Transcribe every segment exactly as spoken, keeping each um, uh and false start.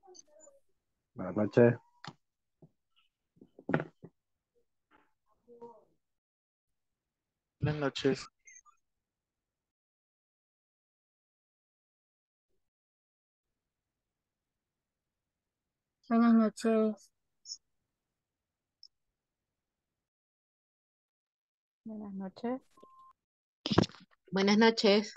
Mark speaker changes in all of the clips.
Speaker 1: Buenas noches.
Speaker 2: Buenas noches.
Speaker 3: Buenas noches.
Speaker 4: Buenas noches.
Speaker 5: Buenas noches.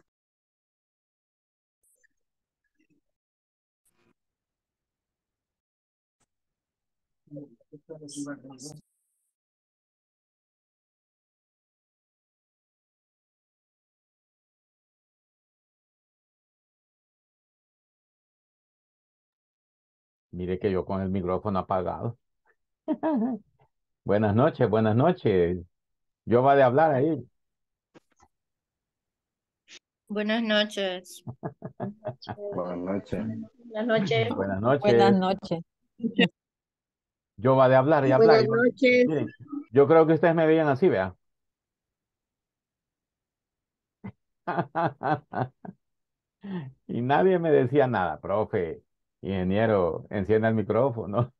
Speaker 6: Mire que yo con el micrófono apagado. Buenas noches, buenas noches. Yo va de hablar ahí.
Speaker 3: Buenas noches.
Speaker 1: Buenas noches.
Speaker 3: Buenas noches.
Speaker 6: Buenas
Speaker 4: Buenas
Speaker 6: noches.
Speaker 4: noches.
Speaker 6: Yo va de hablar y hablar.
Speaker 5: Buenas
Speaker 6: Y va-
Speaker 5: noches.
Speaker 6: Miren, yo creo que ustedes me veían así, vea. Y nadie me decía nada, profe, ingeniero, encienda el micrófono.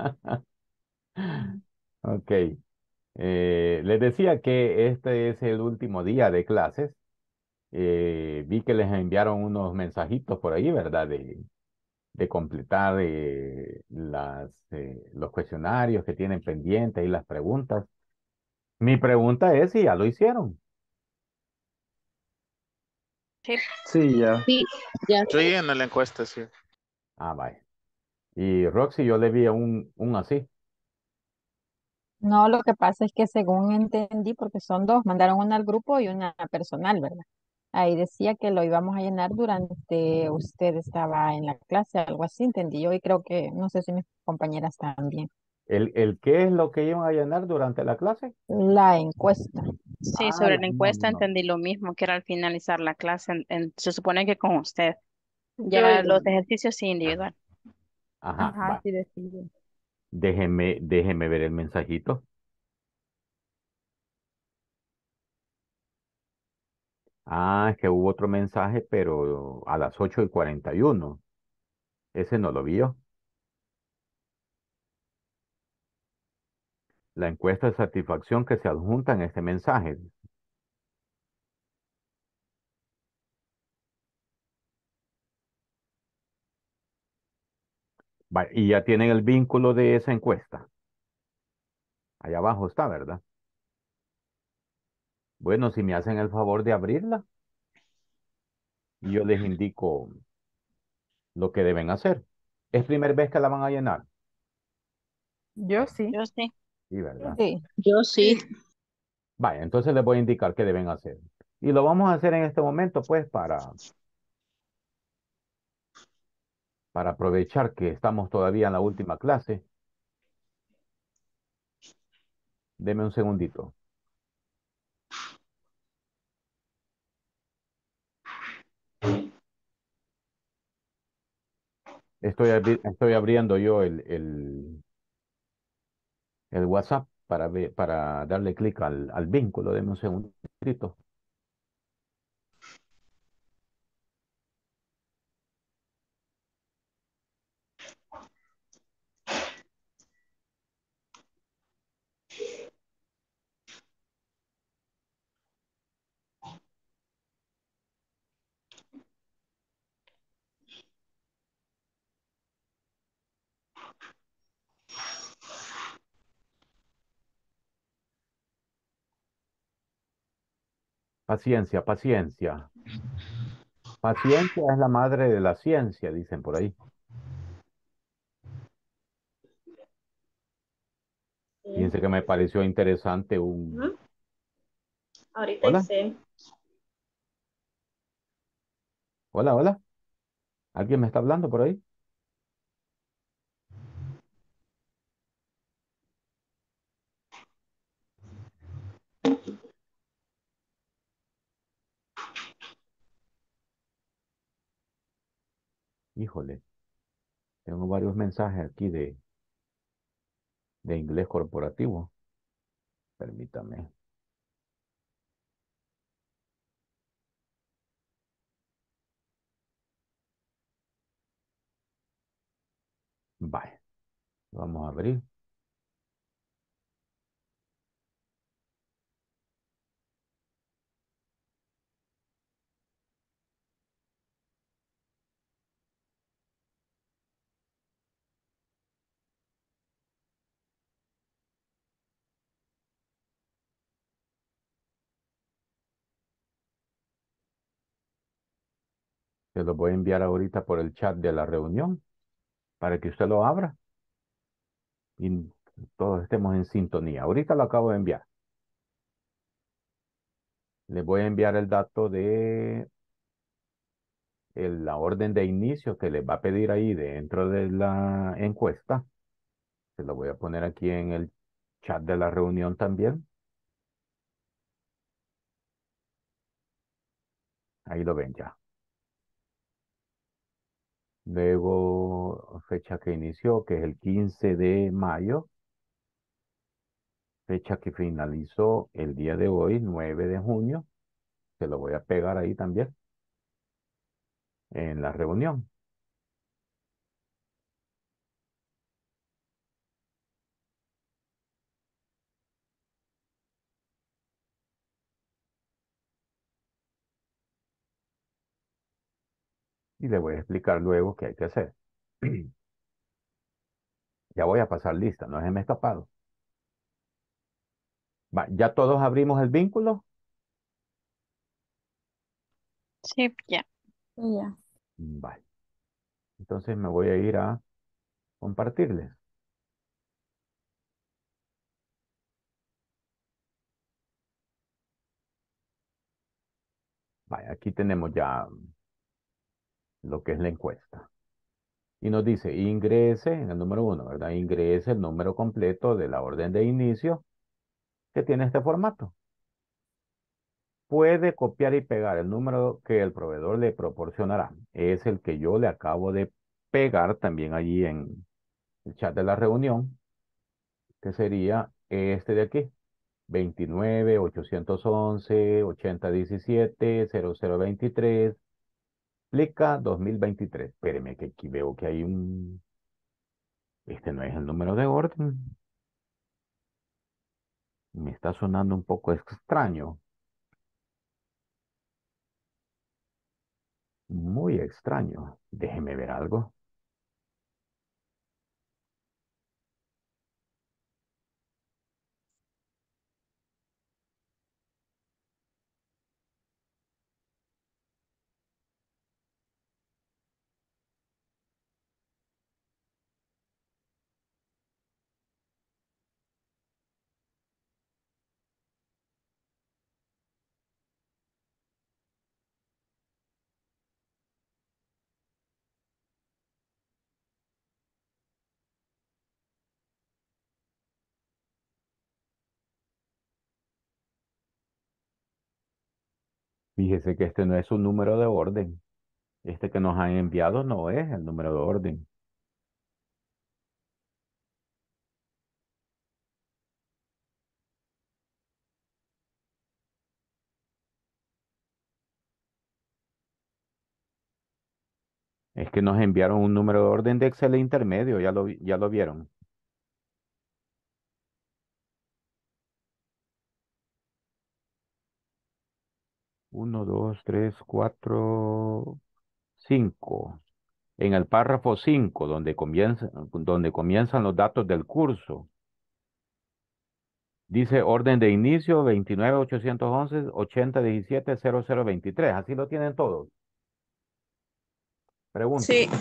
Speaker 6: Ok. Eh, les decía que este es el último día de clases. Eh, vi que les enviaron unos mensajitos por ahí, ¿verdad? De, de completar eh, las, eh, los cuestionarios que tienen pendientes y las preguntas. Mi pregunta es si ya lo hicieron.
Speaker 4: Sí.
Speaker 1: Sí, ya.
Speaker 5: Sí, ya.
Speaker 2: Yo llegué en la encuesta, sí.
Speaker 6: Ah, vaya. Y Roxy, yo le vi un, un así.
Speaker 4: No, lo que pasa es que según entendí, porque son dos, mandaron una al grupo y una personal, ¿verdad? Ahí decía que lo íbamos a llenar durante usted estaba en la clase, algo así entendí yo y creo que, no sé si mis compañeras también.
Speaker 6: ¿El, el qué es lo que iban a llenar durante la clase?
Speaker 4: La encuesta.
Speaker 7: Sí,
Speaker 6: Ah,
Speaker 7: sobre
Speaker 6: la-
Speaker 7: la
Speaker 6: no, no,
Speaker 7: encuesta
Speaker 6: no.
Speaker 7: entendí lo mismo, que era al finalizar la clase, en- en- se supone que con usted.
Speaker 3: Yo
Speaker 7: Ya
Speaker 3: hice.
Speaker 7: los ejercicios sí individual.
Speaker 6: Ajá,
Speaker 4: Ajá,
Speaker 6: va.
Speaker 4: sí decía.
Speaker 6: Déjeme, déjeme ver el mensajito. Ah, es que hubo otro mensaje, pero a las ocho y cuarenta y uno. Ese no lo vio. La encuesta de satisfacción que se adjunta en este mensaje. Va, y ya tienen el vínculo de esa encuesta. Allá abajo está, ¿verdad? Bueno, si me hacen el favor de abrirla, y yo les indico lo que deben hacer. Es primera vez que la van a llenar.
Speaker 4: Yo sí.
Speaker 7: Yo sí.
Speaker 6: Sí, ¿verdad?
Speaker 4: Sí.
Speaker 5: Yo sí.
Speaker 6: Vaya, entonces les voy a indicar qué deben hacer. Y lo vamos a hacer en este momento, pues, para, para aprovechar que estamos todavía en la última clase. Deme un segundito. Estoy, abri- estoy abriendo yo el, el, el WhatsApp para, ver- para darle clic al, al vínculo. Deme un segundito. Paciencia, paciencia. Paciencia es la madre de la ciencia, dicen por ahí.
Speaker 3: Sí.
Speaker 6: Fíjense que me pareció interesante un...
Speaker 3: Ujú. Ahorita
Speaker 6: Hola,
Speaker 3: hice.
Speaker 6: hola, hola. ¿Alguien me está hablando por ahí? Híjole, tengo varios mensajes aquí de, de inglés corporativo. Permítame. Vamos a abrir. Se lo voy a enviar ahorita por el chat de la reunión para que usted lo abra y todos estemos en sintonía. Ahorita lo acabo de enviar. Les voy a enviar el dato de el- la orden de inicio que les va a pedir ahí dentro de la encuesta. Se lo voy a poner aquí en el chat de la reunión también. Ahí lo ven ya. Luego, fecha que inició, que es el quince de mayo. Fecha que finalizó el día de hoy, nueve de junio. Se lo voy a pegar ahí también en la reunión. Y le voy a explicar luego qué hay que hacer. Ya voy a pasar lista, no se me ha escapado. Va, ¿ya todos abrimos el vínculo?
Speaker 7: Sí, ya.
Speaker 4: Ya.
Speaker 6: Vale. Entonces me voy a ir a compartirles. Vale, aquí tenemos ya lo que es la encuesta. Y nos dice, ingrese en el número uno, ¿verdad? Ingrese el número completo de la orden de inicio que tiene este formato. Puede copiar y pegar el número que el proveedor le proporcionará. Es el que yo le acabo de pegar también allí en el chat de la reunión, que sería este de aquí. veintinueve, ochocientos once, ochenta diecisiete, cero cero veintitrés, Plica dos mil veintitrés. Espéreme que aquí veo que hay un... Este no es el número de orden. Me está sonando un poco extraño. Muy extraño. Déjeme ver algo. Fíjese que este no es un número de orden. Este que nos han enviado no es el número de orden. Es que nos enviaron un número de orden de Excel intermedio. Ya lo, vi- ya lo vieron. Uno, dos, tres, cuatro, cinco. En el párrafo cinco, donde comienza, donde comienzan los datos del curso, dice orden de inicio veintinueve ochocientos once ochenta diecisiete cero cero veintitrés. Así lo tienen todos. Pregunto,
Speaker 3: Sí,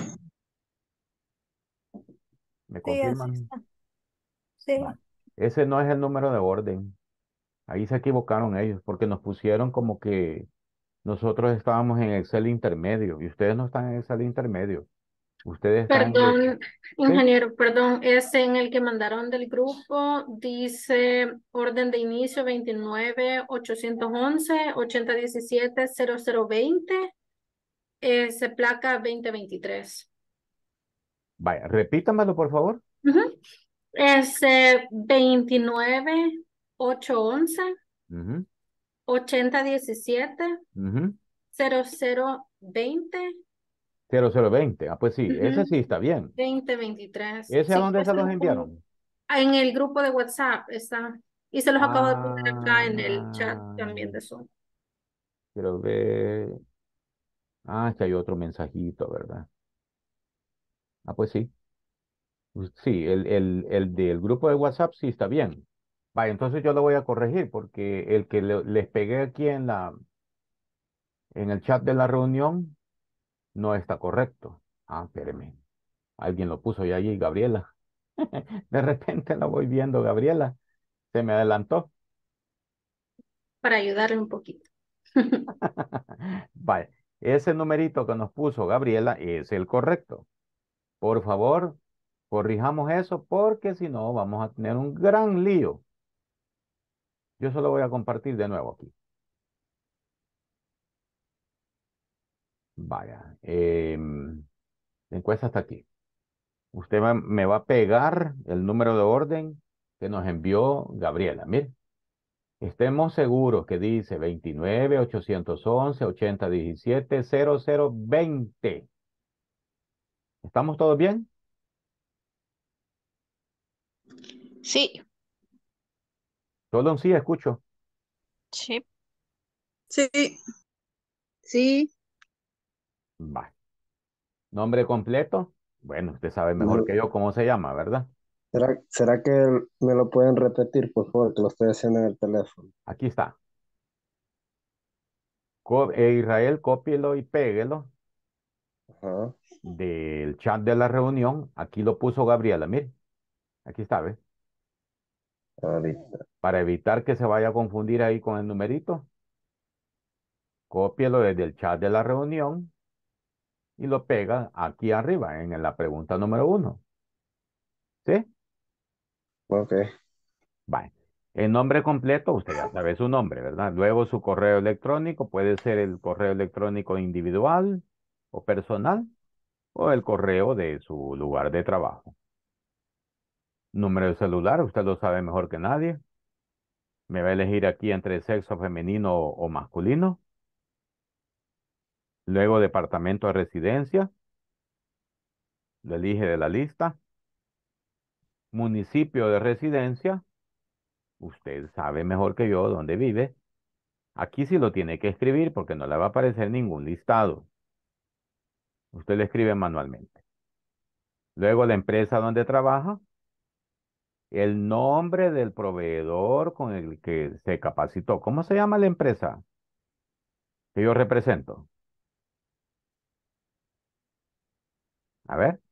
Speaker 6: ¿me
Speaker 3: sí, así
Speaker 6: confirman?
Speaker 3: está. Sí.
Speaker 6: Vale. Ese no es el número de orden. Ahí se equivocaron ellos porque nos pusieron como que nosotros estábamos en Excel intermedio y ustedes no están en Excel intermedio. Ustedes están en el...
Speaker 2: Perdón,
Speaker 6: ¿Sí?
Speaker 2: ingeniero, perdón, es en el que mandaron del grupo, dice orden de inicio veintinueve ochocientos once ochenta diecisiete cero cero veinte, ese placa veinte veintitrés.
Speaker 6: Vaya, repítamelo por favor.
Speaker 2: Ujú. Es eh, veintinueve ochocientos once
Speaker 6: Ujú,
Speaker 2: ochenta diecisiete
Speaker 6: ujú.
Speaker 2: cero cero veinte
Speaker 6: cero cero veinte. Ah, pues sí, ese
Speaker 2: Ujú.
Speaker 6: sí está bien.
Speaker 2: veinte veintitrés.
Speaker 6: ¿Ese a
Speaker 2: Sí,
Speaker 6: dónde
Speaker 2: yo
Speaker 6: se
Speaker 2: se
Speaker 6: los
Speaker 2: los pongo.
Speaker 6: enviaron?
Speaker 2: Ah, en el grupo de WhatsApp está. Y se los acabo de poner acá en el chat
Speaker 6: Ah,
Speaker 2: también de Zoom.
Speaker 6: quiero ver. Ah, que hay otro mensajito, ¿verdad? Ah, pues sí. Pues sí, el, el, el del grupo de WhatsApp sí está bien. Vaya, entonces yo lo voy a corregir porque el que le- les pegué aquí en la, en el chat de la reunión no está correcto. Ah, espéreme. Alguien lo puso ya allí, Gabriela. De repente la voy viendo, Gabriela. Se me adelantó.
Speaker 2: Para ayudarle un poquito.
Speaker 6: Vaya, ese numerito que nos puso Gabriela es el correcto. Por favor, corrijamos eso porque si no vamos a tener un gran lío. Yo solo voy a compartir de nuevo aquí. Vaya, em, la encuesta está aquí. Usted va- me va a pegar el número de orden que nos envió Gabriela. Mire, estemos seguros que dice veintinueve, ochocientos once, ochenta diecisiete, cero cero veinte. ¿Estamos todos bien?
Speaker 3: Sí.
Speaker 6: Solo un sí escucho.
Speaker 7: Sí.
Speaker 3: Sí. Sí.
Speaker 6: Va. Nombre completo. Bueno, usted sabe mejor
Speaker 1: Me-
Speaker 6: que yo cómo se llama, ¿verdad?
Speaker 1: ¿Será, será que me lo pueden repetir, por favor, que lo estoy haciendo en el teléfono?
Speaker 6: Aquí está. Co- eh, Israel, cópielo y péguelo
Speaker 1: Ajá,
Speaker 6: del chat de la reunión. Aquí lo puso Gabriela, mire. Aquí está, ¿ves?
Speaker 1: ahorita.
Speaker 6: Para evitar que se vaya a confundir ahí con el numerito, cópielo desde el chat de la reunión y lo pega aquí arriba en la pregunta número uno. ¿Sí?
Speaker 1: Ok,
Speaker 6: Vale. El nombre completo, usted ya sabe su nombre, ¿verdad? Luego su correo electrónico, puede ser el correo electrónico individual o personal o el correo de su lugar de trabajo. Número de celular, usted lo sabe mejor que nadie. Me va a elegir aquí entre sexo femenino o masculino. Luego departamento de residencia, lo elige de la lista. Municipio de residencia, usted sabe mejor que yo dónde vive. Aquí sí lo tiene que escribir porque no le va a aparecer ningún listado. Usted le escribe manualmente. Luego la empresa donde trabaja, el nombre del proveedor con el que se capacitó. ¿Cómo se llama la empresa que yo represento? A ver,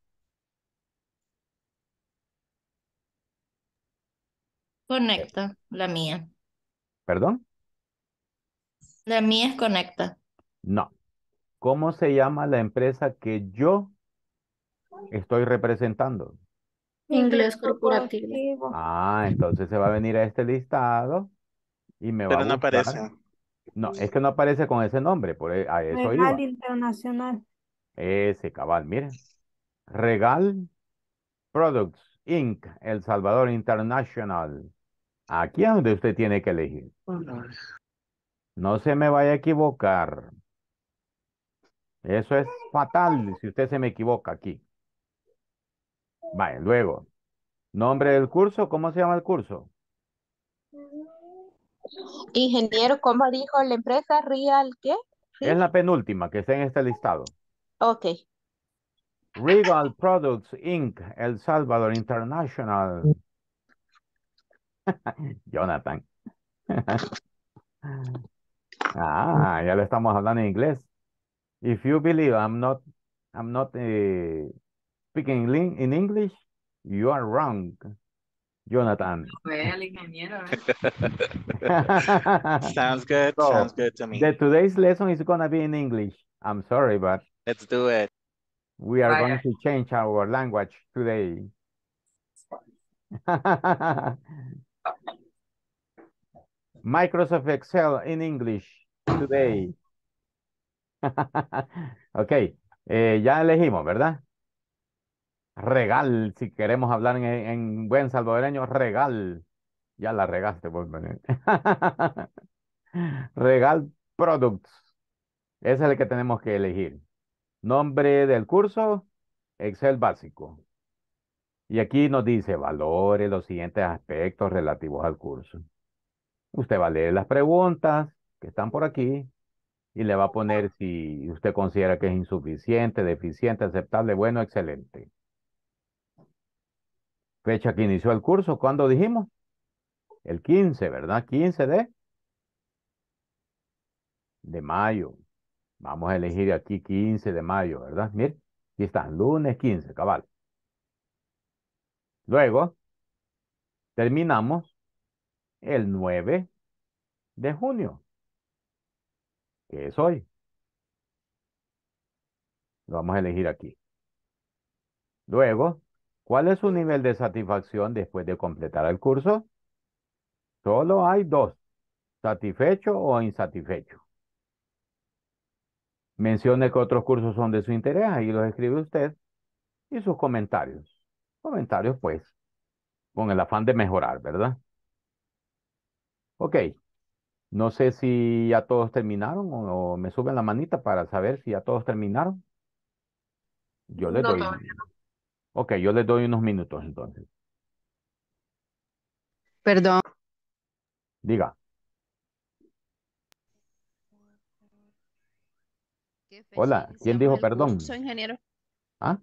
Speaker 6: eh,
Speaker 3: Conecta, la mía.
Speaker 6: perdón.
Speaker 3: La mía es Conecta.
Speaker 6: No. ¿Cómo se llama la empresa que yo estoy representando?
Speaker 2: Inglés corporativo.
Speaker 6: Ah, entonces se va a venir a este listado y me va a
Speaker 8: Pero no aparece.
Speaker 6: buscar. No, es que no aparece con ese nombre, por e- a eso
Speaker 9: Regal
Speaker 6: iba.
Speaker 9: Internacional.
Speaker 6: Ese cabal, miren. Regal Products incorporated. El Salvador International. Aquí es donde usted tiene que elegir. No se me vaya a equivocar. Eso es fatal si usted se me equivoca aquí. Vale, luego. Nombre del curso, ¿cómo se llama el curso?
Speaker 5: Ingeniero, ¿cómo dijo la empresa? ¿Real qué?
Speaker 6: Es
Speaker 5: ¿Sí?
Speaker 6: la penúltima que está en este listado.
Speaker 5: Ok.
Speaker 6: Regal Products incorporated. El Salvador International. Jonathan. Ah, ya le estamos hablando en inglés. If you believe I'm not, I'm not eh, speaking in lin- in English, you are wrong, Jonathan.
Speaker 10: Ve el ingeniero, ¿eh?
Speaker 8: Sounds good. Sounds
Speaker 6: So,
Speaker 8: good to me.
Speaker 6: the today's lesson is gonna be in English. I'm sorry, but
Speaker 8: Let's do it.
Speaker 6: we are going
Speaker 10: Vaya.
Speaker 6: to change our language today. Microsoft Excel in English today. Ok, eh, ya elegimos, ¿verdad? Regal, si queremos hablar en, en buen salvadoreño, regal. Ya la regaste, vos, Benet. Regal Products. Ese es el que tenemos que elegir. Nombre del curso, Excel básico. Y aquí nos dice, valore los siguientes aspectos relativos al curso. Usted va a leer las preguntas que están por aquí y le va a poner si usted considera que es insuficiente, deficiente, aceptable, bueno, excelente. Fecha que inició el curso, ¿cuándo dijimos? El quince, ¿verdad? quince de, de mayo. Vamos a elegir aquí quince de mayo, ¿verdad? Mire, aquí está, lunes quince, cabal. Luego, terminamos el nueve de junio, que es hoy. Lo vamos a elegir aquí. Luego, ¿cuál es su nivel de satisfacción después de completar el curso? Solo hay dos, satisfecho o insatisfecho. Mencione que otros cursos son de su interés, ahí los escribe usted, y sus comentarios. Comentarios, pues, con el afán de mejorar, ¿verdad? Ok, no sé si ya todos terminaron o, o me suben la manita para saber si ya todos terminaron. Yo les
Speaker 2: No,
Speaker 6: doy.
Speaker 2: todavía.
Speaker 6: Ok, yo les doy unos minutos entonces.
Speaker 7: Perdón.
Speaker 6: Diga.
Speaker 7: ¿Qué fecha
Speaker 6: Hola, ¿quién
Speaker 7: iniciamos
Speaker 6: dijo
Speaker 7: el
Speaker 6: perdón?
Speaker 7: curso, ingeniero?
Speaker 6: ¿Ah?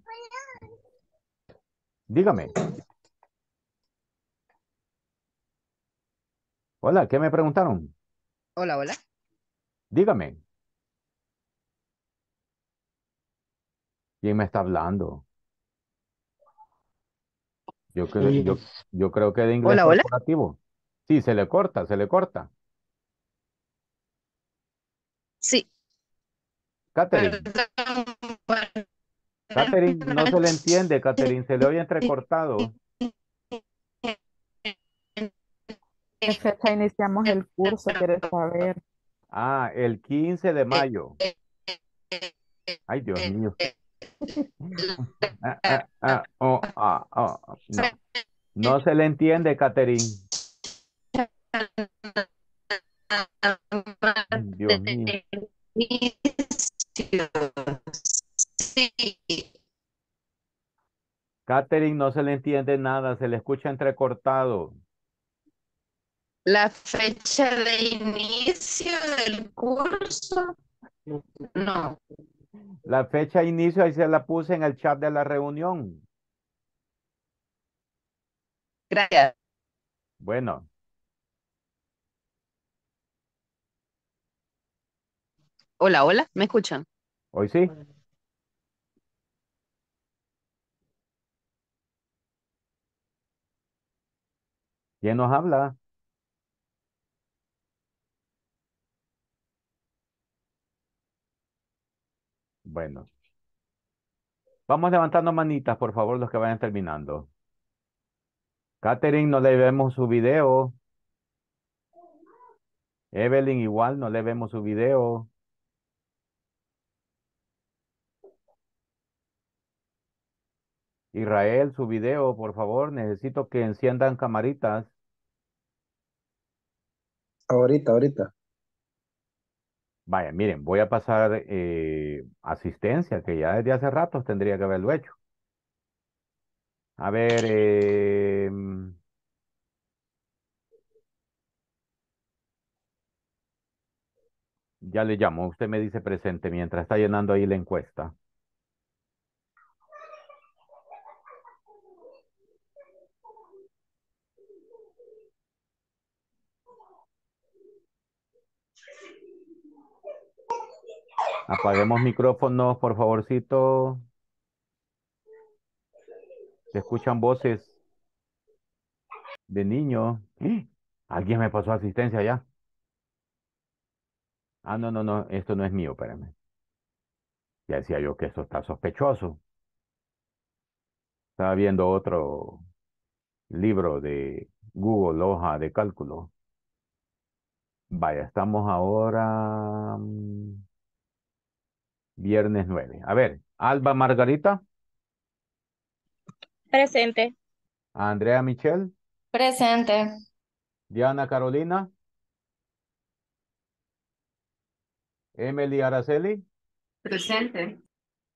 Speaker 6: Dígame. Hola, ¿qué me preguntaron?
Speaker 7: Hola, hola.
Speaker 6: Dígame. ¿Quién me está hablando? Yo, cre- yo, yo creo que de inglés
Speaker 7: Hola, hola.
Speaker 6: corporativo. Sí, se le corta, se le corta.
Speaker 7: Sí.
Speaker 6: Catherine, Catherine, no se le entiende, Catherine, se le oye entrecortado.
Speaker 4: ¿Qué fecha iniciamos el curso? Quiero saber.
Speaker 6: Ah, el quince de mayo. Ay, Dios mío. Ah, ah, ah, oh, ah, oh, no, no se le entiende, Catherine. Ay, Dios mío. Catherine, no se le entiende nada, se le escucha entrecortado.
Speaker 7: La fecha de inicio del curso. No.
Speaker 6: La fecha de inicio ahí se la puse en el chat de la reunión.
Speaker 7: Gracias.
Speaker 6: Bueno,
Speaker 7: Hola, hola. ¿Me escuchan?
Speaker 6: hoy sí. ¿Quién nos habla? Bueno, vamos levantando manitas, por favor, los que vayan terminando. Catherine, no le vemos su video. Evelyn, igual, no le vemos su video. Israel, su video, por favor, necesito que enciendan camaritas.
Speaker 1: Ahorita, ahorita.
Speaker 6: Vaya, miren, voy a pasar eh, asistencia, que ya desde hace rato tendría que haberlo hecho. A ver, eh, ya le llamo, usted me dice presente mientras está llenando ahí la encuesta. Apaguemos micrófonos, por favorcito. Se escuchan voces de niños. ¡Eh! Alguien me pasó asistencia ya. Ah, no, no, no, esto no es mío, espérame. Ya decía yo que esto está sospechoso. Estaba viendo otro libro de Google, hoja de cálculo. Vaya, estamos ahora mm, viernes nueve. A ver, Alba Margarita,
Speaker 5: Presente.
Speaker 6: Andrea Michelle,
Speaker 3: Presente.
Speaker 6: Diana Carolina, Emily Araceli,
Speaker 2: Presente.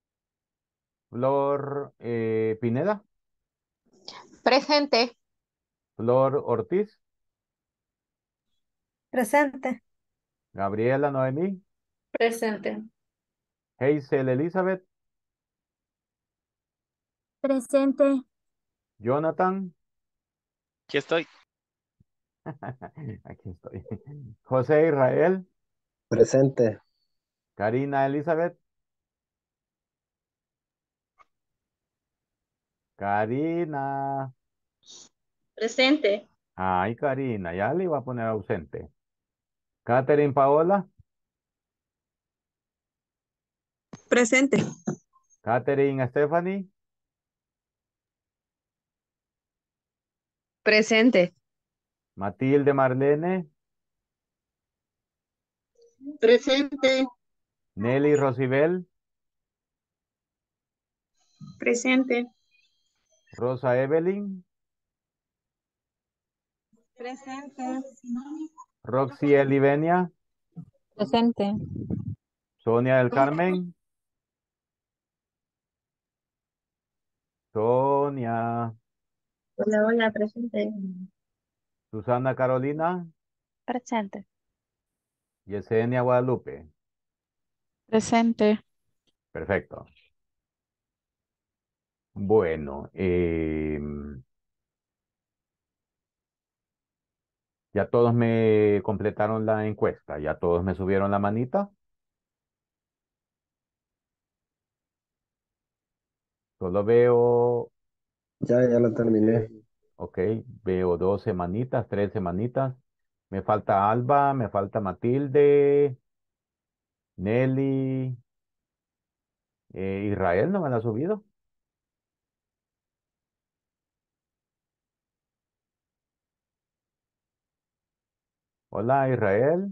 Speaker 6: Flor eh, Pineda.
Speaker 5: Presente.
Speaker 6: Flor Ortiz.
Speaker 2: Presente.
Speaker 6: Gabriela Noemí.
Speaker 2: Presente.
Speaker 6: Hazel Elizabeth.
Speaker 8: Presente.
Speaker 6: Jonathan.
Speaker 9: Aquí estoy.
Speaker 6: Aquí estoy. José Israel.
Speaker 1: Presente.
Speaker 6: Karina Elizabeth. Karina.
Speaker 5: Presente.
Speaker 6: Ay, Karina, ya le iba a poner ausente. Catherine Paola.
Speaker 3: Presente.
Speaker 6: Catherine Stephanie.
Speaker 3: Presente.
Speaker 6: Matilde Marlene.
Speaker 5: Presente.
Speaker 6: Nelly Rosibel.
Speaker 5: Presente.
Speaker 6: Rosa Evelyn.
Speaker 5: Presente.
Speaker 6: Roxy Elivenia.
Speaker 4: Presente.
Speaker 6: Sonia del Carmen. Sonia.
Speaker 5: Hola, hola, presente.
Speaker 6: Susana Carolina.
Speaker 7: Presente.
Speaker 6: Yesenia Guadalupe.
Speaker 7: Presente.
Speaker 6: Perfecto. Bueno, em, ya todos me completaron la encuesta, ya todos me subieron la manita. Solo veo,
Speaker 1: Ya, ya lo terminé.
Speaker 6: ok, veo dos semanitas, tres semanitas. Me falta Alba, me falta Matilde, Nelly, eh, Israel no me la ha subido. Hola Israel,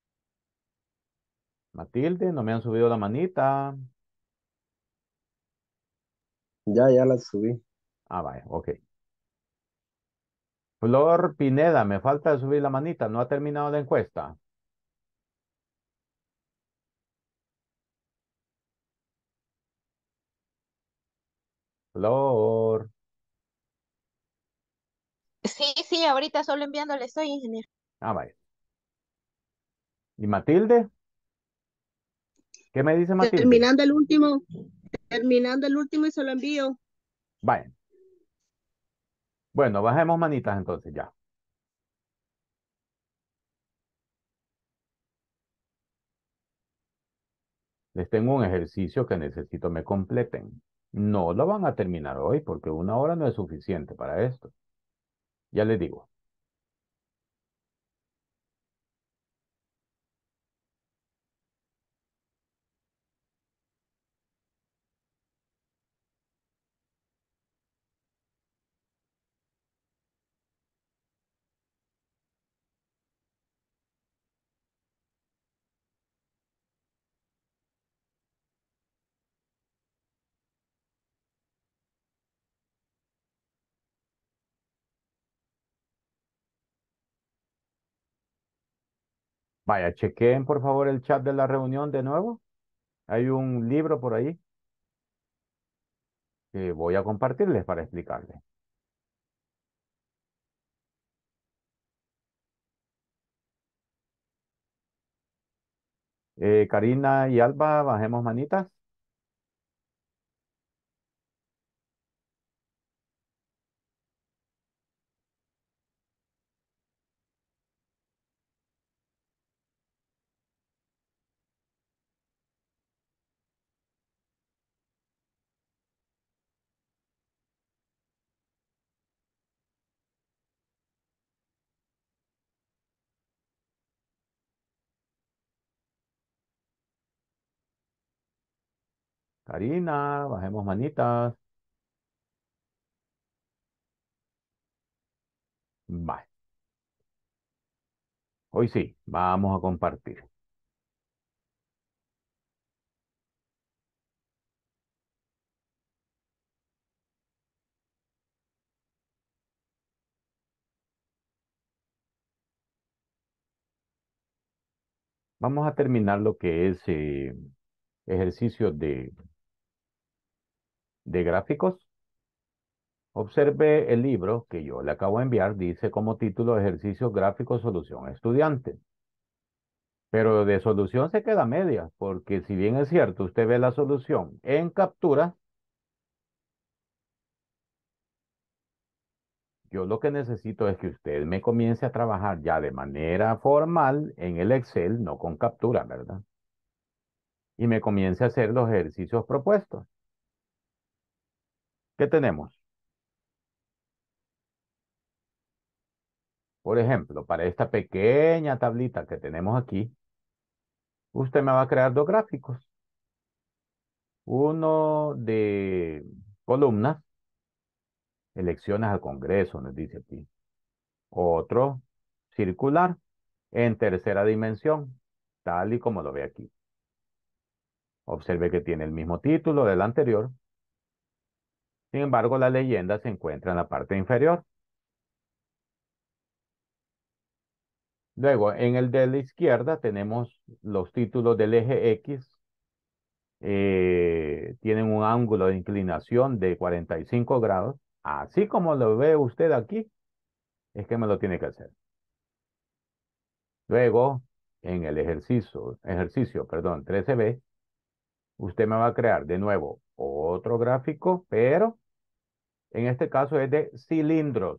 Speaker 6: Matilde, no me han subido la manita.
Speaker 1: Ya, ya la subí.
Speaker 6: Ah, vaya, ok. Flor Pineda, me falta subir la manita, no ha terminado la encuesta. Flor.
Speaker 5: Sí, sí, ahorita solo enviándole estoy, ingeniero.
Speaker 6: Ah, vaya. ¿Y Matilde? ¿Qué me dice Matilde?
Speaker 5: Terminando el último, terminando el último y se lo envío.
Speaker 6: Vaya. Bueno, bajemos manitas entonces ya. Les tengo un ejercicio que necesito me completen. No lo van a terminar hoy porque una hora no es suficiente para esto. Ya les digo. Vaya, chequen por favor el chat de la reunión de nuevo. Hay un libro por ahí que voy a compartirles para explicarles. Eh, Karina y Alba, bajemos manitas. Karina, bajemos manitas. Vale. Hoy sí, vamos a compartir. Vamos a terminar lo que es eh, ejercicio de de gráficos. Observe el libro que yo le acabo de enviar, dice como título Ejercicios Gráficos Solución Estudiante. Pero de solución se queda media, porque si bien es cierto, usted ve la solución en captura, yo lo que necesito es que usted me comience a trabajar ya de manera formal en el Excel, no con captura, ¿verdad? Y me comience a hacer los ejercicios propuestos. ¿Qué tenemos? Por ejemplo, para esta pequeña tablita que tenemos aquí, usted me va a crear dos gráficos. Uno de columnas, elecciones al Congreso, nos dice aquí. Otro circular en tercera dimensión, tal y como lo ve aquí. Observe que tiene el mismo título del anterior. Sin embargo, la leyenda se encuentra en la parte inferior. Luego, en el de la izquierda tenemos los títulos del eje X. Eh, tienen un ángulo de inclinación de cuarenta y cinco grados. Así como lo ve usted aquí, es que me lo tiene que hacer. Luego, en el ejercicio, ejercicio, perdón, trece B, usted me va a crear de nuevo otro gráfico, pero en este caso es de cilindros.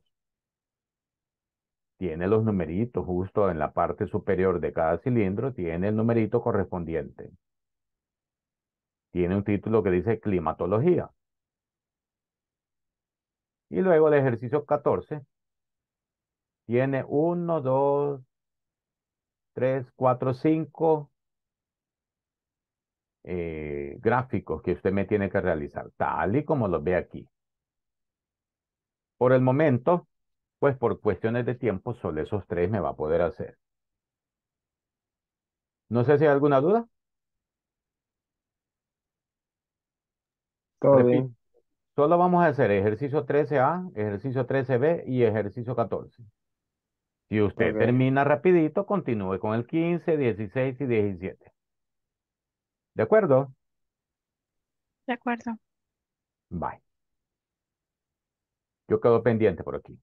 Speaker 6: Tiene los numeritos justo en la parte superior de cada cilindro, tiene el numerito correspondiente. Tiene un título que dice climatología. Y luego el ejercicio catorce tiene uno, dos, tres, cuatro, cinco eh, gráficos que usted me tiene que realizar, tal y como los ve aquí. Por el momento, pues por cuestiones de tiempo, solo esos tres me va a poder hacer. No sé si hay alguna duda.
Speaker 1: Todo
Speaker 6: Repito,
Speaker 1: bien.
Speaker 6: solo vamos a hacer ejercicio trece A, ejercicio trece B y ejercicio catorce. Si usted
Speaker 1: Ok.
Speaker 6: termina rapidito, continúe con el quince, dieciséis y diecisiete. ¿De acuerdo?
Speaker 7: De acuerdo.
Speaker 6: Bye. Yo quedo pendiente por aquí.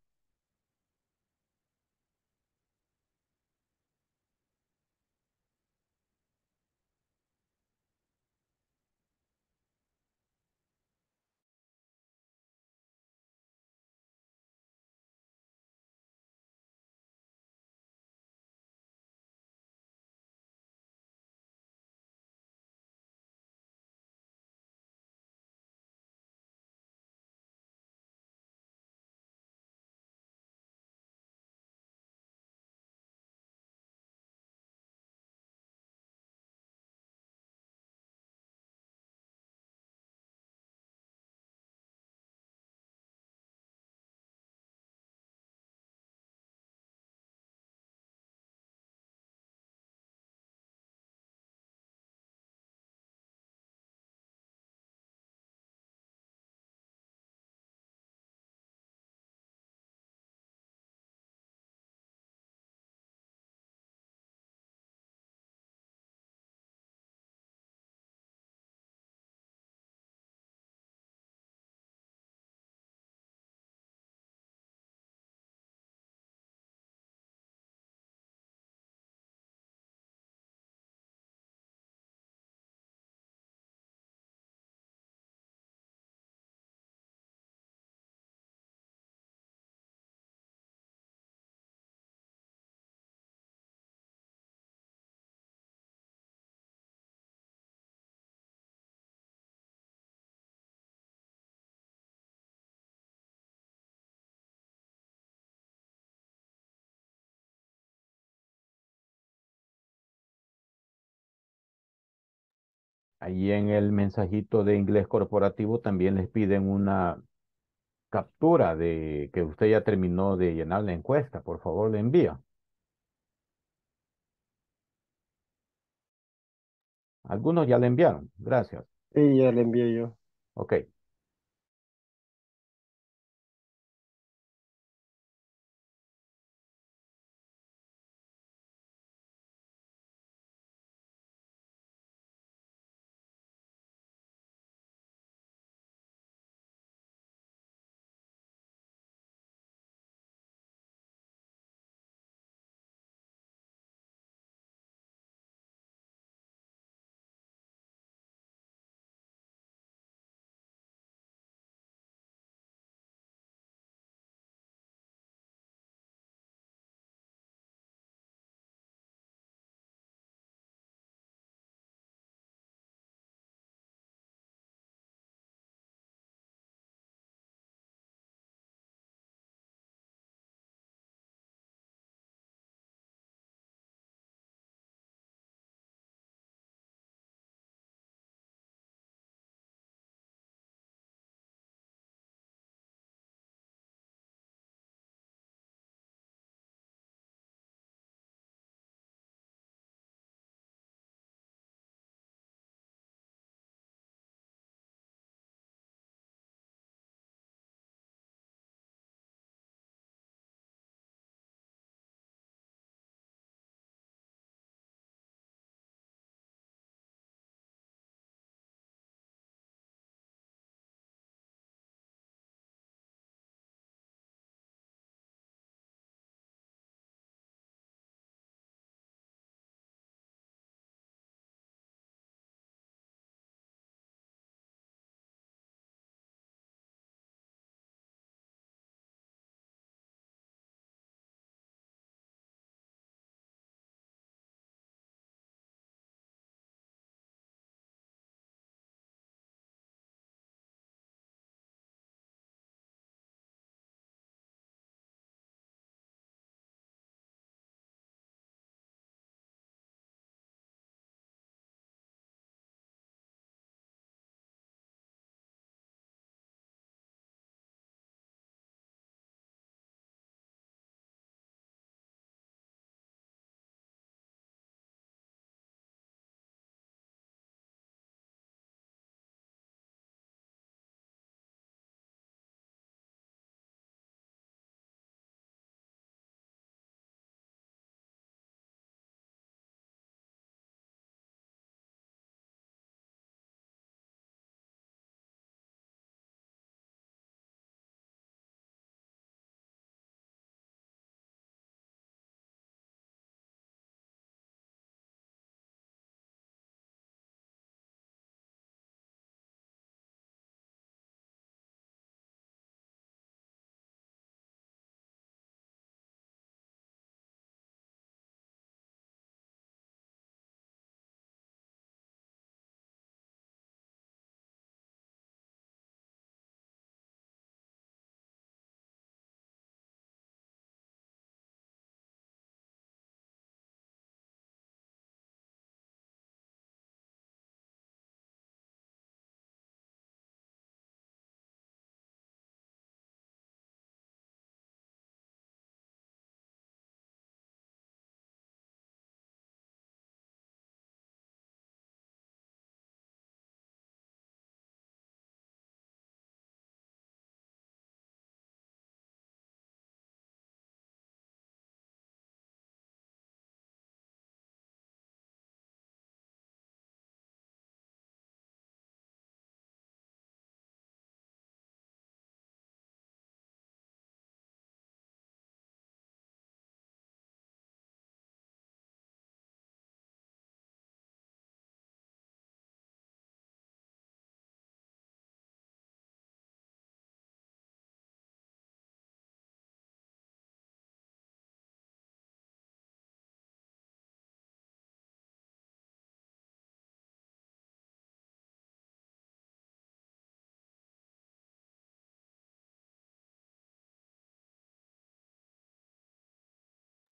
Speaker 6: Ahí en el mensajito de inglés corporativo también les piden una captura de que usted ya terminó de llenar la encuesta. Por favor, le envía. Algunos ya le enviaron. Gracias.
Speaker 1: Sí, ya le envié yo.
Speaker 6: Ok.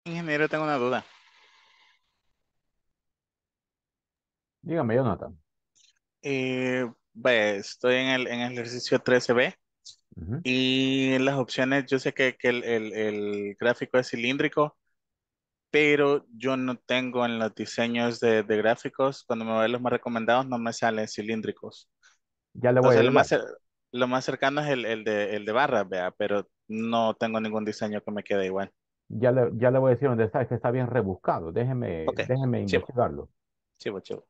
Speaker 9: Ingeniero, tengo una duda.
Speaker 6: Dígame, Jonathan.
Speaker 9: Eh, ve, estoy en el, en el ejercicio trece b
Speaker 6: Ujú.
Speaker 9: y en las opciones, yo sé que, que el, el- el gráfico es cilíndrico, pero yo no tengo en los diseños de, de gráficos, cuando me ven los más recomendados, no me salen cilíndricos.
Speaker 6: Ya le voy a
Speaker 9: Entonces, lo
Speaker 6: ayudar.
Speaker 9: más, cer- lo más cercano es el, el de, el de barras, vea, pero no tengo ningún diseño que me quede igual.
Speaker 6: Ya le, ya le voy a decir dónde está, es que está bien rebuscado. Déjeme,
Speaker 9: Ok,
Speaker 6: déjeme
Speaker 9: chivo,
Speaker 6: investigarlo.
Speaker 9: chivo, chivo.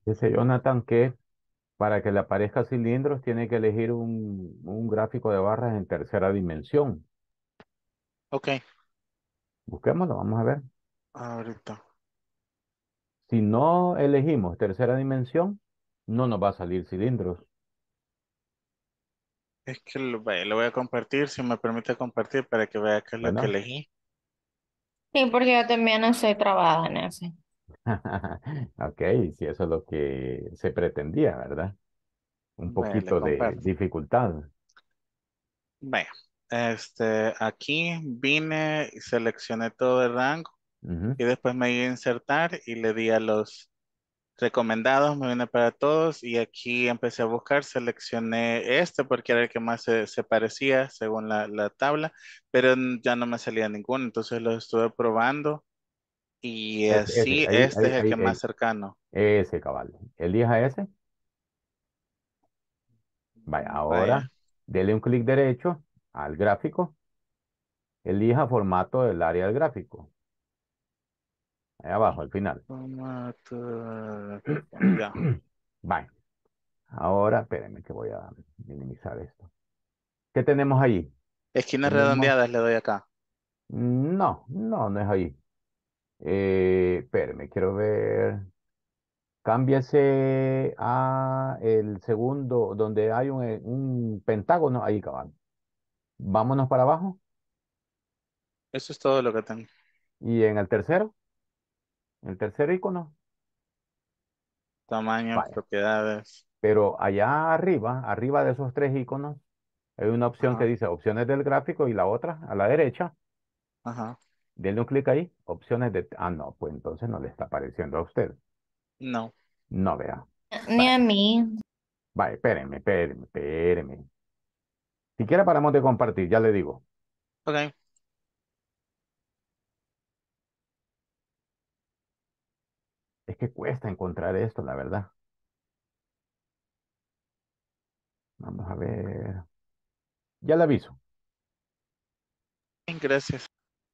Speaker 6: Dice Jonathan que para que le aparezca cilindros tiene que elegir un, un gráfico de barras en tercera dimensión.
Speaker 9: Ok,
Speaker 6: Busquémoslo, vamos a ver.
Speaker 9: ahorita.
Speaker 6: Si no elegimos tercera dimensión, no nos va a salir cilindros.
Speaker 9: Es que lo, vaya, lo voy a compartir, si me permite compartir para que vea qué es lo que
Speaker 6: Bueno,
Speaker 9: elegí.
Speaker 8: Sí, porque yo también estoy trabada en eso.
Speaker 6: ok, si eso es lo que se pretendía, ¿verdad? Un
Speaker 9: Vaya, le
Speaker 6: poquito de
Speaker 9: comparto.
Speaker 6: dificultad.
Speaker 9: Vaya, este, aquí vine y seleccioné todo el rango
Speaker 6: Ujú.
Speaker 9: y después me di a insertar y le di a los recomendados, me vine para todos y aquí empecé a buscar, seleccioné este porque era el que más se, se parecía según la, la tabla, pero n- ya no me salía ninguno, entonces los estuve probando y
Speaker 6: Ese, ese,
Speaker 9: así
Speaker 6: ahí,
Speaker 9: este
Speaker 6: ahí,
Speaker 9: es el
Speaker 6: ahí,
Speaker 9: que más
Speaker 6: ahí,
Speaker 9: cercano.
Speaker 6: ese cabal. Elija ese. Vaya, ahora
Speaker 9: Vaya,
Speaker 6: dele un clic derecho al gráfico. Elija formato del área del gráfico. Ahí abajo, al final.
Speaker 9: formato- ya.
Speaker 6: Vaya, ahora espérenme que voy a minimizar esto. ¿Qué tenemos ahí?
Speaker 9: Esquinas
Speaker 6: Tenemos...
Speaker 9: redondeadas le doy acá.
Speaker 6: No, no, no es ahí. Eh, espérenme, quiero ver. Cámbiese a el segundo, donde hay un, eh, un pentágono. Ahí, cabal. Vámonos para abajo.
Speaker 9: Eso es todo lo que tengo.
Speaker 6: Y en el tercero, el tercer icono.
Speaker 9: Tamaño,
Speaker 6: Vaya.
Speaker 9: propiedades.
Speaker 6: Pero allá arriba, arriba de esos tres iconos, hay una opción que
Speaker 9: Ajá,
Speaker 6: dice opciones del gráfico y la otra a la derecha.
Speaker 9: ajá.
Speaker 6: Denle un clic ahí, opciones de... Ah, no, pues entonces no le está apareciendo a usted.
Speaker 9: No.
Speaker 6: No vea.
Speaker 8: Ni a
Speaker 6: Vale,
Speaker 8: mí.
Speaker 6: vale, espéreme, espéreme, espéreme. Si quiere paramos de compartir, ya le digo.
Speaker 9: Ok.
Speaker 6: Es que cuesta encontrar esto, la verdad. Vamos a ver. Ya le aviso.
Speaker 9: Gracias.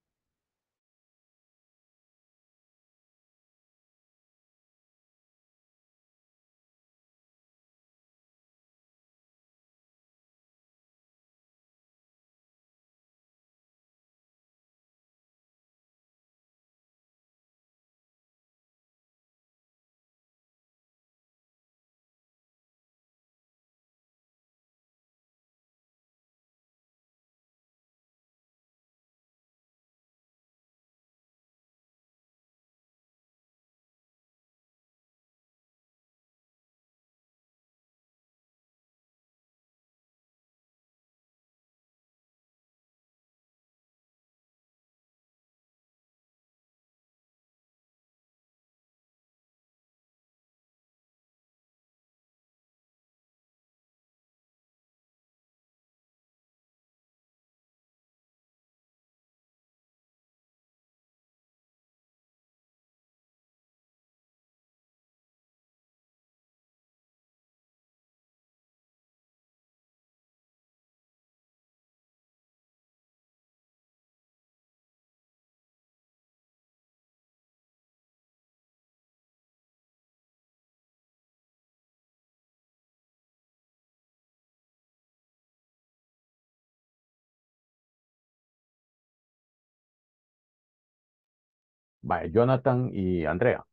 Speaker 6: Vale, Jonathan y Andrea.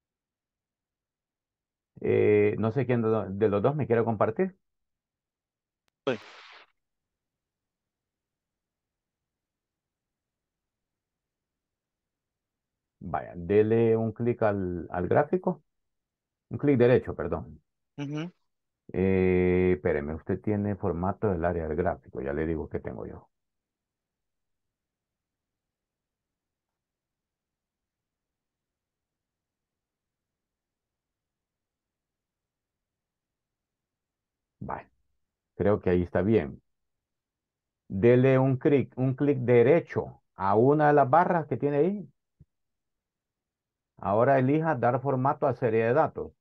Speaker 6: Eh, no sé quién de, lo- de los dos me quiere compartir.
Speaker 9: Uy,
Speaker 6: Vaya, dele un clic al, al gráfico. Un clic derecho, perdón.
Speaker 9: ujú.
Speaker 6: Eh, espéreme, usted tiene formato del área del gráfico. Ya le digo que tengo yo. Vale, creo que ahí está bien. Dele un clic, un clic derecho a una de las barras que tiene ahí. Ahora elija dar formato a serie de datos.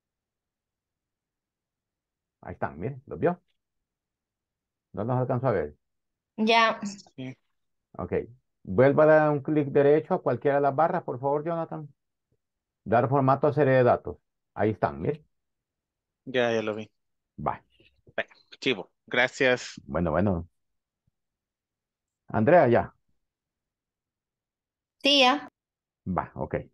Speaker 6: Ahí están, miren, ¿los vio? No los alcanzo a ver.
Speaker 8: Ya.
Speaker 9: Sí.
Speaker 6: Ok. Vuelva a dar un clic derecho a cualquiera de las barras, por favor, Jonathan. Dar formato a serie de datos. Ahí están, mire.
Speaker 9: Ya, ya lo vi.
Speaker 6: Va.
Speaker 9: Bueno, chivo. Gracias.
Speaker 6: Bueno, bueno. Andrea, ya.
Speaker 8: Sí, ya.
Speaker 6: Va, ok.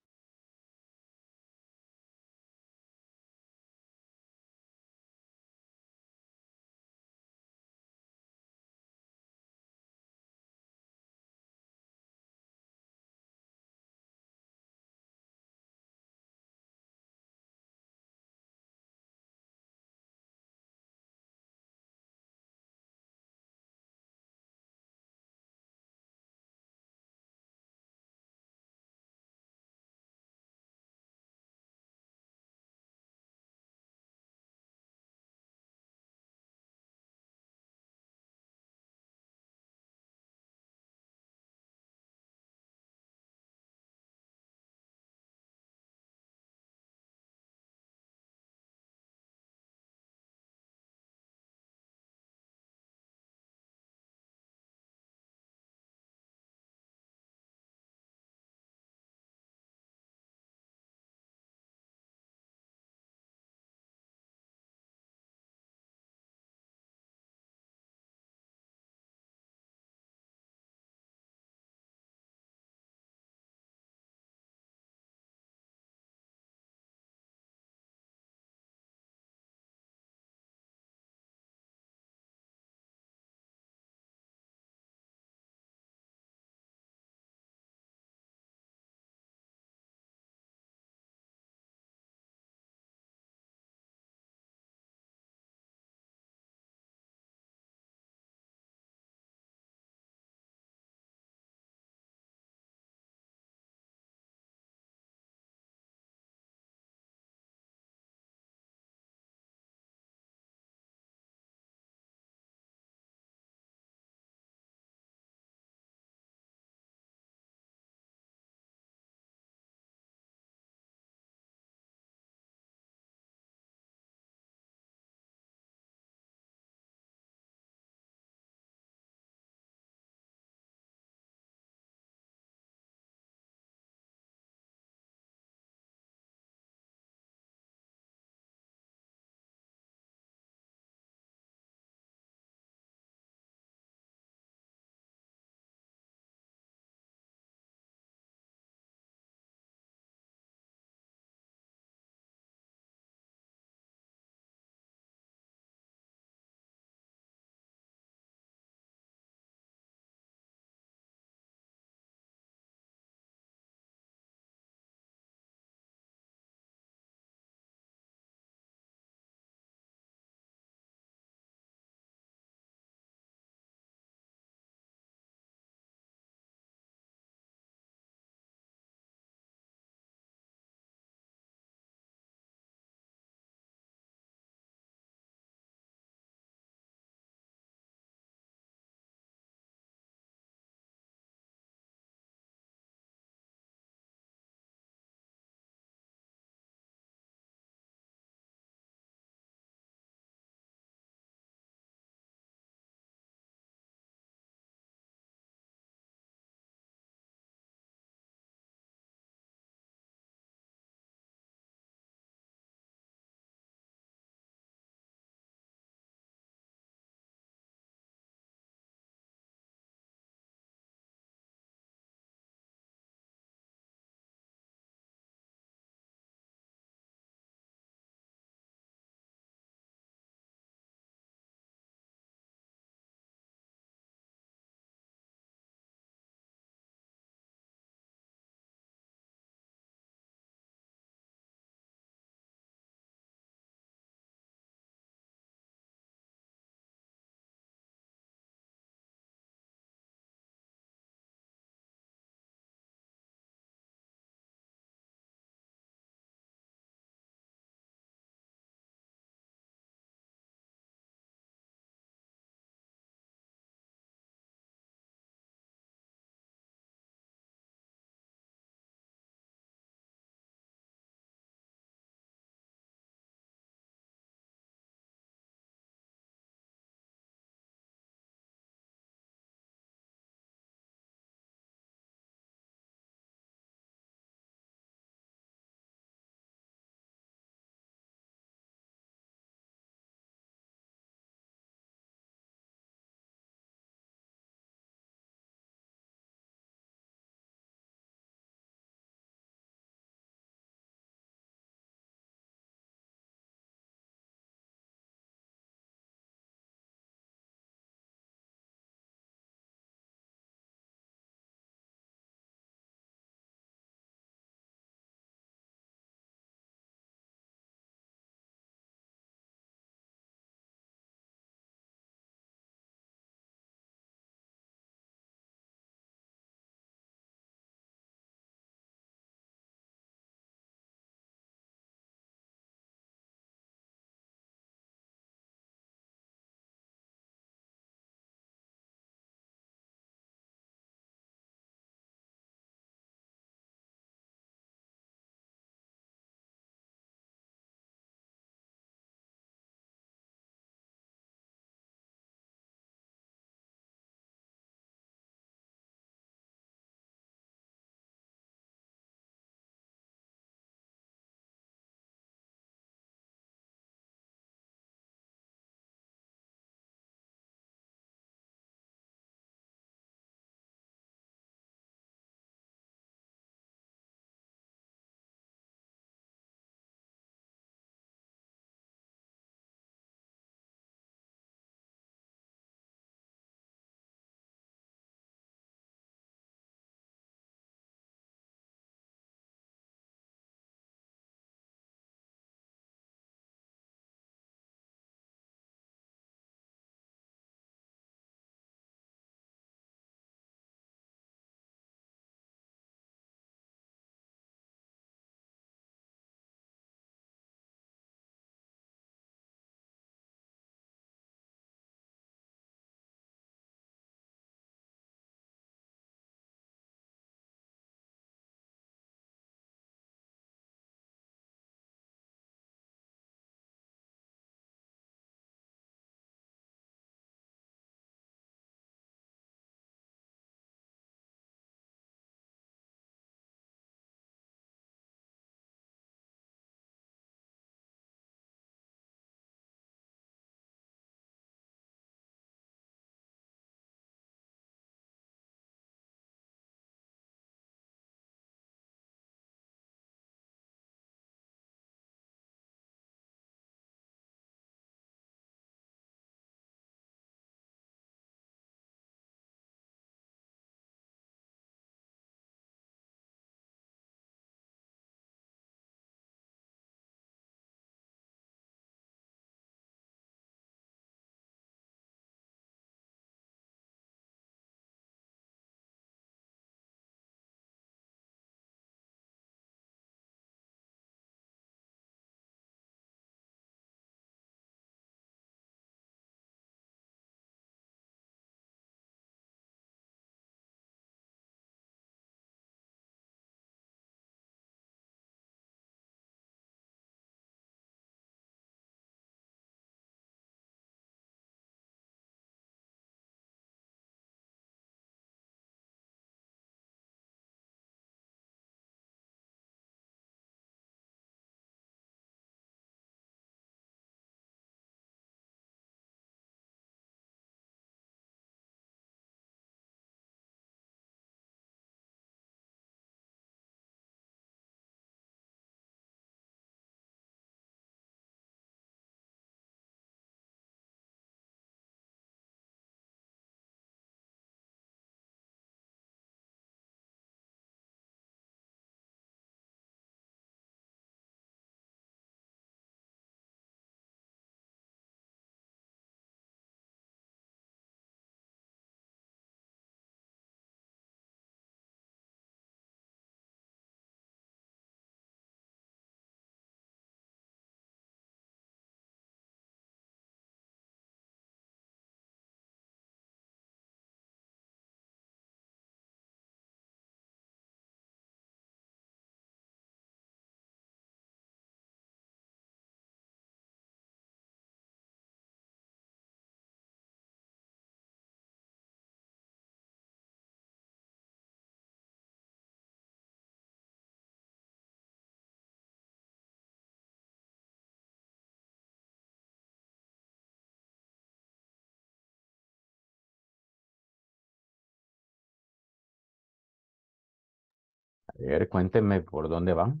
Speaker 6: ver, cuéntenme por dónde van.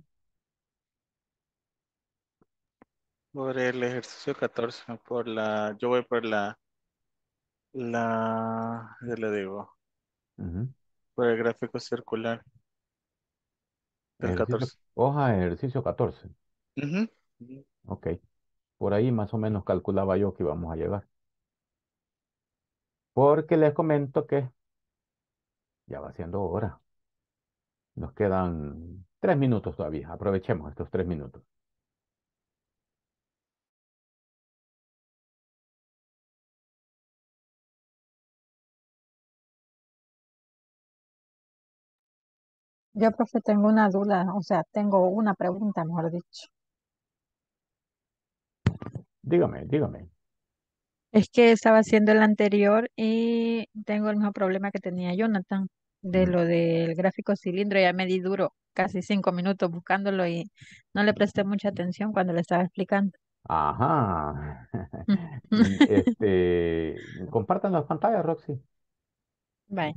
Speaker 9: Por el ejercicio catorce, por la, yo voy por la, la, ya le digo,
Speaker 6: Ujú.
Speaker 9: por el gráfico circular del
Speaker 6: Ejercicio,
Speaker 9: catorce.
Speaker 6: hoja de ejercicio catorce.
Speaker 9: Ujú.
Speaker 6: Ok. Por ahí más o menos calculaba yo que íbamos a llegar. Porque les comento que ya va siendo hora. Nos quedan tres minutos todavía. Aprovechemos estos tres minutos.
Speaker 4: Yo, profe, tengo una duda, o sea, tengo una pregunta, mejor dicho.
Speaker 6: Dígame, dígame.
Speaker 4: Es que estaba haciendo el anterior y tengo el mismo problema que tenía Jonathan, de
Speaker 6: Ujú.
Speaker 4: lo del gráfico cilindro. Ya me di duro casi cinco minutos buscándolo y no le presté mucha atención cuando le estaba explicando.
Speaker 6: Ajá.
Speaker 4: Mm.
Speaker 6: Mm, Este, compartan las pantallas, Roxy.
Speaker 4: Bye.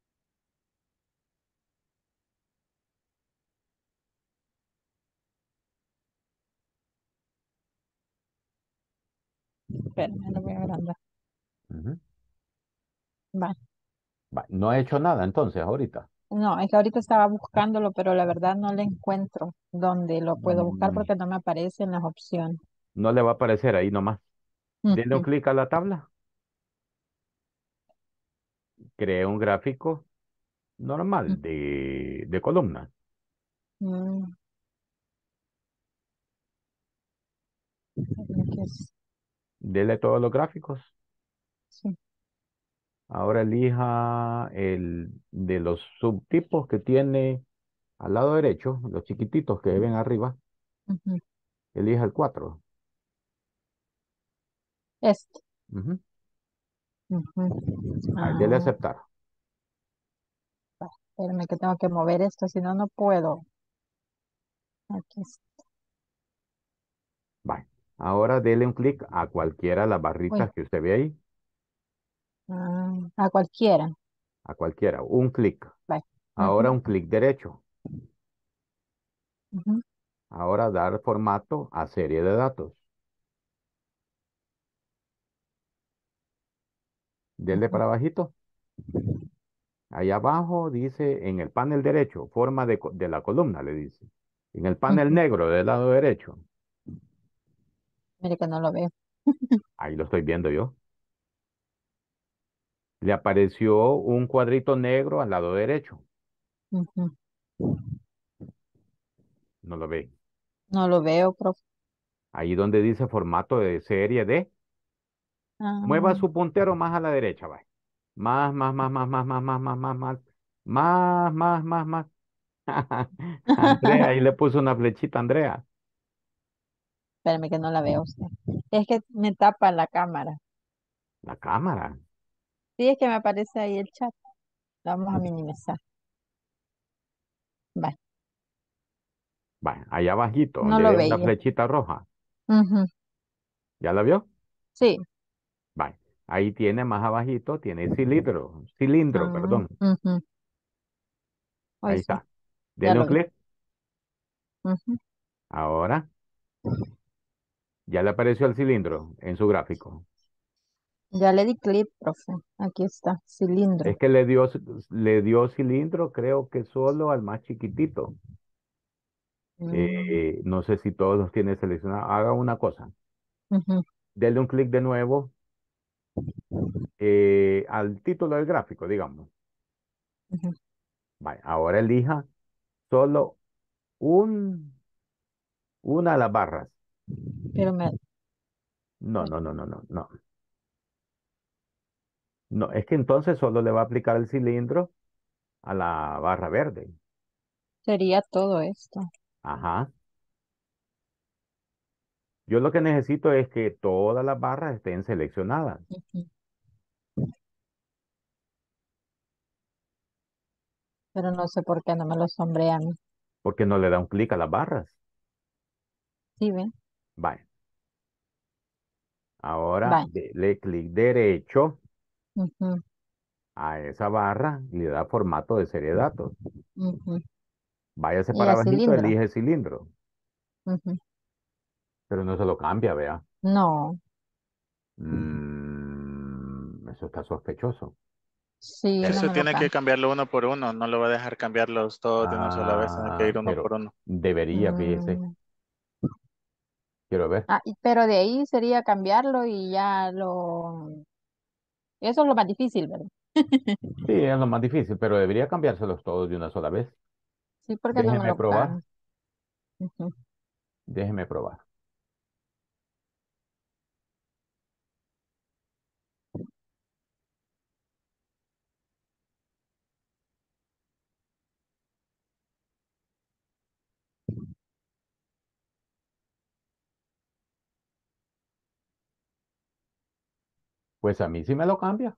Speaker 4: Espérame, lo voy a agrandar.
Speaker 6: Ujú.
Speaker 4: Bye.
Speaker 6: Va, no he hecho nada entonces ahorita.
Speaker 4: No, es que ahorita estaba buscándolo, pero la verdad no le encuentro dónde lo puedo buscar
Speaker 6: Mm,
Speaker 4: porque no me aparecen las opciones.
Speaker 6: No le va a aparecer ahí nomás. Denle un
Speaker 4: Ujú,
Speaker 6: clic a la tabla. Cree un gráfico normal de, de columna.
Speaker 4: ujú. Mm, aquí es-
Speaker 6: Dele todos los gráficos.
Speaker 4: sí,
Speaker 6: Ahora elija el de los subtipos que tiene al lado derecho, los chiquititos que ven arriba.
Speaker 4: ujú.
Speaker 6: Elija el cuatro.
Speaker 4: Este.
Speaker 6: Ujú.
Speaker 4: Ujú.
Speaker 6: Ahí, dele
Speaker 4: Ah,
Speaker 6: aceptar.
Speaker 4: va, espérame que tengo que mover esto, si no, no puedo. Aquí está.
Speaker 6: Vale. Ahora dele un clic a cualquiera de las
Speaker 4: Uy,
Speaker 6: barritas que usted ve ahí.
Speaker 4: ah, a cualquiera.
Speaker 6: A cualquiera. Un clic.
Speaker 4: Bye.
Speaker 6: Ahora un clic derecho.
Speaker 4: Ujú,
Speaker 6: Ahora dar formato a serie de datos. Dele
Speaker 4: ujú,
Speaker 6: para abajito. Ahí abajo dice en el panel derecho, forma de, co- de la columna, le dice. En el panel
Speaker 4: ujú.
Speaker 6: negro del lado derecho.
Speaker 4: Mire que no lo veo.
Speaker 6: Ahí lo estoy viendo yo. Le apareció un cuadrito negro al lado derecho.
Speaker 4: Ujú.
Speaker 6: No lo ve.
Speaker 4: No lo veo, profe.
Speaker 6: Ahí donde dice formato de serie D. Mueva
Speaker 4: Ah,
Speaker 6: su puntero más a la derecha, va. Más, más, más, más, más, más, más, más, más, más. Más, más, más, más. Andrea, ahí le puso una flechita, a Andrea.
Speaker 4: espérame que no la veo usted. Es que me tapa la cámara.
Speaker 6: La cámara.
Speaker 4: Sí, es que me aparece ahí el chat. Lo vamos a minimizar. Bye.
Speaker 6: Va, allá abajito,
Speaker 4: No
Speaker 6: donde
Speaker 4: lo
Speaker 6: ve una
Speaker 4: veía.
Speaker 6: flechita roja.
Speaker 4: Ujú,
Speaker 6: ¿Ya la vio?
Speaker 4: sí.
Speaker 6: Va. Ahí tiene más abajito, tiene cilindro, cilindro,
Speaker 4: Ah,
Speaker 6: perdón.
Speaker 4: ujú. Hoy
Speaker 6: Ahí
Speaker 4: sí,
Speaker 6: está.
Speaker 4: ya
Speaker 6: Dele un
Speaker 4: lo vi.
Speaker 6: clic.
Speaker 4: Ujú.
Speaker 6: Ahora, ya le apareció el cilindro en su gráfico.
Speaker 4: Ya le di clip, profe. Aquí está, cilindro.
Speaker 6: Es que le dio, le dio cilindro, creo que solo al más chiquitito.
Speaker 4: Mm,
Speaker 6: Eh, no sé si todos los tiene seleccionados. Haga una cosa.
Speaker 4: ujú,
Speaker 6: Dele un clic de nuevo eh, al título del gráfico, digamos.
Speaker 4: ujú.
Speaker 6: Vale, ahora elija solo un, una de las barras.
Speaker 4: Pero me...
Speaker 6: No, no, no, no, no, no. No, es que entonces solo le va a aplicar el cilindro a la barra verde.
Speaker 4: sería todo esto.
Speaker 6: Ajá. Yo lo que necesito es que todas las barras estén seleccionadas,
Speaker 4: Ujú. Pero no sé por qué no me lo sombrea a mí.
Speaker 6: porque no le da un clic a las barras.
Speaker 4: ¿Sí ven?
Speaker 6: Vale. Ahora
Speaker 4: Bye.
Speaker 6: dele clic derecho
Speaker 4: Ujú,
Speaker 6: a esa barra y le da formato de serie de datos.
Speaker 4: ujú.
Speaker 6: Váyase
Speaker 4: Y
Speaker 6: para
Speaker 4: a
Speaker 6: abajito,
Speaker 4: cilindro.
Speaker 6: elige cilindro,
Speaker 4: Ujú.
Speaker 6: pero no se lo cambia, vea.
Speaker 4: No,
Speaker 6: Mm, eso está sospechoso.
Speaker 4: sí, no
Speaker 9: Eso
Speaker 4: me lo
Speaker 9: tiene que
Speaker 4: cambia.
Speaker 9: cambiarlo uno por uno, no lo va a dejar cambiarlos todos de una sola vez, tiene que
Speaker 6: Ah,
Speaker 9: ir uno
Speaker 6: pero
Speaker 9: por uno.
Speaker 6: debería, fíjese.
Speaker 4: Mm,
Speaker 6: Quiero ver.
Speaker 4: ah, y- pero de ahí sería cambiarlo y ya lo... Eso es lo más difícil, ¿verdad?
Speaker 6: Sí, es lo más difícil, pero debería cambiárselos todos de una sola vez.
Speaker 4: Sí, porque no me
Speaker 6: Déjeme
Speaker 4: lo
Speaker 6: probar,
Speaker 4: cambia. Ujú.
Speaker 6: déjeme probar. Pues a mí sí me lo cambia.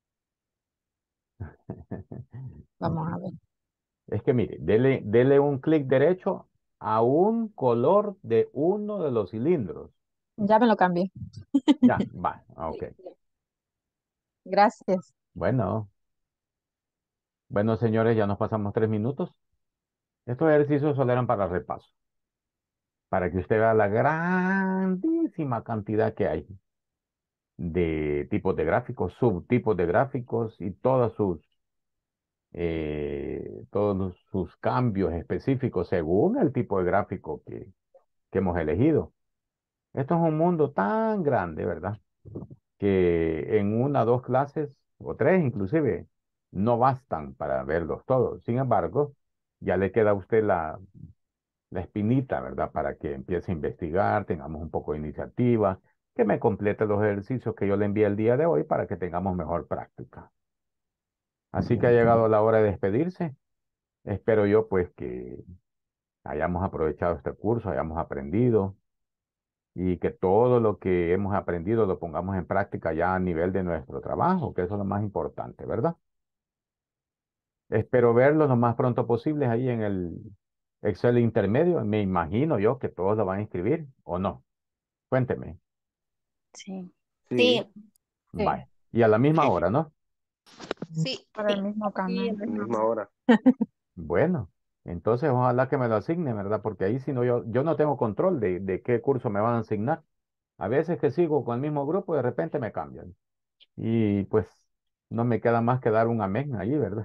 Speaker 4: Vamos a ver.
Speaker 6: Es que mire, dele, dele un clic derecho a un color de uno de los cilindros.
Speaker 4: Ya me lo cambié.
Speaker 6: Ya, va, ok.
Speaker 4: Gracias.
Speaker 6: Bueno, bueno, señores, ya nos pasamos tres minutos. Estos ejercicios solo eran para repaso, para que usted vea la grandísima cantidad que hay de tipos de gráficos, subtipos de gráficos y todas sus, eh, todos los- sus cambios específicos según el tipo de gráfico que, que hemos elegido. Esto es un mundo tan grande, ¿verdad? Que en una, dos clases, o tres inclusive, no bastan para verlos todos. Sin embargo, ya le queda a usted la, la espinita, ¿verdad? Para que empiece a investigar, tengamos un poco de iniciativa, que me complete los ejercicios que yo le envié el día de hoy para que tengamos mejor práctica. Así que ha llegado la hora de despedirse. Espero yo pues que hayamos aprovechado este curso, hayamos aprendido y que todo lo que hemos aprendido lo pongamos en práctica ya a nivel de nuestro trabajo, que eso es lo más importante, ¿verdad? Espero verlos lo más pronto posible ahí en el Excel intermedio. Me imagino yo que todos lo van a inscribir, ¿o no? Cuénteme.
Speaker 7: Sí.
Speaker 8: Sí,
Speaker 1: Sí,
Speaker 4: Sí.
Speaker 6: Bye. Y a la misma
Speaker 9: Sí.
Speaker 6: hora, ¿no?
Speaker 8: sí,
Speaker 5: Para el
Speaker 8: sí.
Speaker 5: mismo canal.
Speaker 1: misma hora.
Speaker 6: Bueno, entonces ojalá que me lo asignen, ¿verdad? Porque ahí si no, yo, yo no tengo control de, de qué curso me van a asignar. A veces que sigo con el mismo grupo, de repente me cambian. Y pues no me queda más que dar un amén ahí, ¿verdad?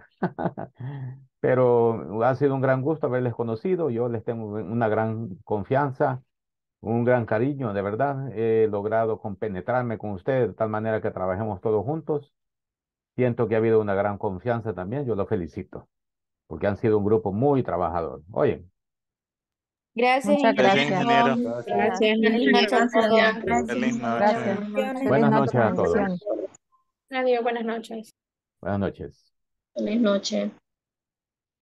Speaker 6: Pero ha sido un gran gusto haberles conocido. Yo les tengo una gran confianza, un gran cariño, de verdad. He logrado compenetrarme con ustedes de tal manera que trabajemos todos juntos. Siento que ha habido una gran confianza también. Yo los felicito porque han sido un grupo muy trabajador. Oye,
Speaker 8: Gracias,
Speaker 4: Muchas
Speaker 9: Gracias,
Speaker 4: gracias.
Speaker 9: ingeniero.
Speaker 8: ingeniero.
Speaker 1: Gracias.
Speaker 3: Gracias,
Speaker 8: Feliz
Speaker 3: ingeniero.
Speaker 8: noche a todos.
Speaker 5: Gracias,
Speaker 9: Feliz noche.
Speaker 4: Gracias.
Speaker 5: ingeniero.
Speaker 4: Feliz
Speaker 6: buenas
Speaker 4: noche
Speaker 6: noches
Speaker 4: con
Speaker 6: a todos.
Speaker 4: bendiciones.
Speaker 2: Adiós, buenas noches.
Speaker 6: Buenas noches.
Speaker 8: Feliz noche.